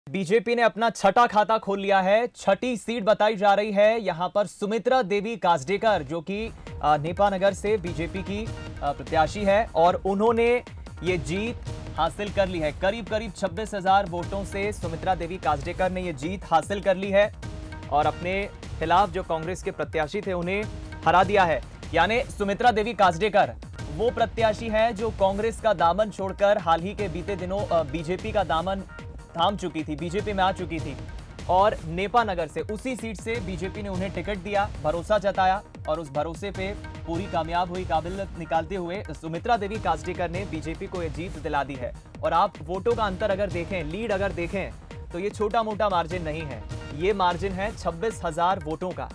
BJP ने अपना छठा खाता खोल लिया है। छठी सीट बताई जा रही है यहां पर सुमित्रा देवी काजडेकर, जो कि नेपानगर से बीजेपी की प्रत्याशी है और उन्होंने ये जीत हासिल कर ली है। करीब 26,000 वोटों से सुमित्रा देवी काजडेकर ने ये जीत हासिल कर ली है और अपने खिलाफ जो कांग्रेस के प्रत्याशी थे उन्हें हरा दिया है। यानी सुमित्रा देवी काजडेकर वो प्रत्याशी है जो कांग्रेस का दामन छोड़कर हाल ही के बीते दिनों बीजेपी का दामन थाम चुकी थी, बीजेपी में आ चुकी थी और नेपानगर से उसी सीट से बीजेपी ने उन्हें टिकट दिया, भरोसा जताया और उस भरोसे पे पूरी कामयाब हुई काबिलियत निकालते हुए सुमित्रा देवी काजडेकर ने बीजेपी को यह जीत दिला दी है। और आप वोटों का अंतर अगर देखें, लीड अगर देखें, तो ये छोटा मोटा मार्जिन नहीं है, ये मार्जिन है 26,000 वोटों का।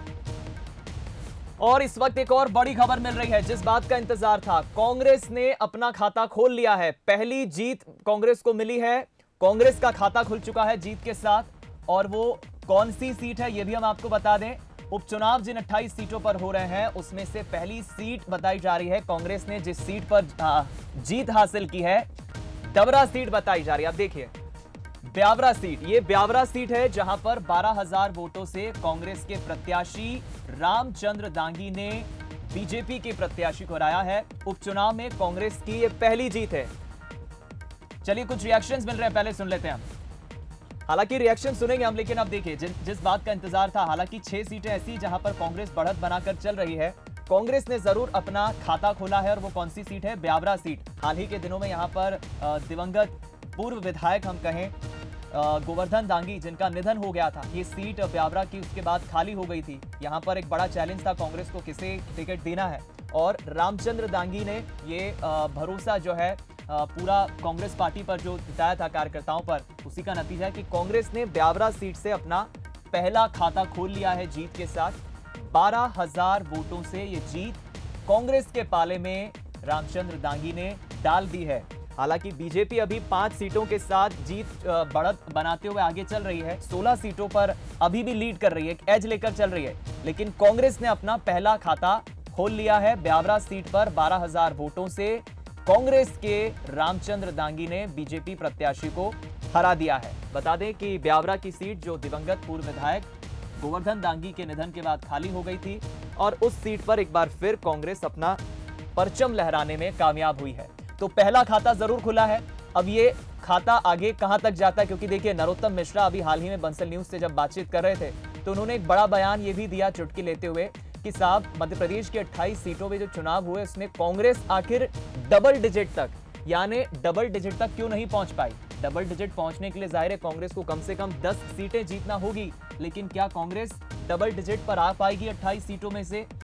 और इस वक्त एक और बड़ी खबर मिल रही है जिस बात का इंतजार था। कांग्रेस ने अपना खाता खोल लिया है। पहली जीत कांग्रेस को मिली है। कांग्रेस का खाता खुल चुका है जीत के साथ। और वो कौन सी सीट है ये भी हम आपको बता दें। उपचुनाव जिन 28 सीटों पर हो रहे हैं उसमें से पहली सीट बताई जा रही है। कांग्रेस ने जिस सीट पर जीत हासिल की है, डबरा सीट बताई जा रही है। आप देखिए, ब्यावरा सीट, ये ब्यावरा सीट है जहां पर 12,000 वोटों से कांग्रेस के प्रत्याशी रामचंद्र दांगी ने बीजेपी के प्रत्याशी को हराया है। उपचुनाव में कांग्रेस की ये पहली जीत है। चलिए कुछ रिएक्शंस मिल रहे हैं, पहले सुन लेते हैं हम। हालांकि रिएक्शन सुनेंगे हम, लेकिन अब देखिए जिस बात का इंतजार था, हालांकि 6 सीटें ऐसी जहां पर कांग्रेस बढ़त बनाकर चल रही है। कांग्रेस ने जरूर अपना खाता खोला है और वो कौन सी सीट है? ब्यावरा सीट। हाल ही के दिनों में यहां पर दिवंगत पूर्व विधायक हम कहें गोवर्धन दांगी, जिनका निधन हो गया था, ये सीट ब्यावरा की उसके बाद खाली हो गई थी। यहां पर एक बड़ा चैलेंज था कांग्रेस को किसे टिकट देना है और रामचंद्र दांगी ने ये भरोसा जो है पूरा कांग्रेस पार्टी पर जो जताया था कार्यकर्ताओं पर, उसी का नतीजा है कि कांग्रेस ने ब्यावरा सीट से अपना पहला खाता खोल लिया है जीत के साथ। 12,000 वोटों से ये जीत कांग्रेस के पाले में रामचंद्र दांगी ने डाल दी है। हालांकि बीजेपी अभी 5 सीटों के साथ जीत बढ़त बनाते हुए आगे चल रही है। 16 सीटों पर अभी भी लीड कर रही है, एक एज लेकर चल रही है, लेकिन कांग्रेस ने अपना पहला खाता खोल लिया है। ब्यावरा सीट पर 12,000 वोटों से कांग्रेस के रामचंद्र दांगी ने बीजेपी प्रत्याशी को हरा दिया है। बता दें कि ब्यावरा की सीट जो दिवंगत पूर्व विधायक गोवर्धन दांगी के निधन के बाद खाली हो गई थी और उस सीट पर एक बार फिर कांग्रेस अपना परचम लहराने में कामयाब हुई है। तो पहला खाता जरूर खुला है। अब ये खाता आगे कहां तक जाता है, क्योंकि देखिए नरोत्तम मिश्रा अभी हाल ही में बंसल न्यूज से जब बातचीत कर रहे थे तो उन्होंने एक बड़ा बयान ये भी दिया चुटकी लेते हुए कि साहब, मध्य प्रदेश के 28 सीटों में जो चुनाव हुए उसमें कांग्रेस आखिर डबल डिजिट तक, यानी डबल डिजिट तक क्यों नहीं पहुंच पाई। डबल डिजिट पहुंचने के लिए जाहिर है कांग्रेस को कम से कम 10 सीटें जीतना होगी, लेकिन क्या कांग्रेस डबल डिजिट पर आ पाएगी 28 सीटों में से?